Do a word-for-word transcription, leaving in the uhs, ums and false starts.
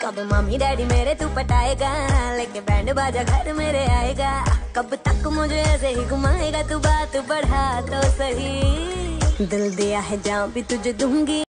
कब mummy daddy मेरे तू पटाएगा, लेके बैंड बाजा घर मेरे आएगा। कब तक मुझे ऐसे ही घुमाएगा तू, बात बढ़ा तो सही। दिल दिया है जहाँ भी तुझे दूंगी।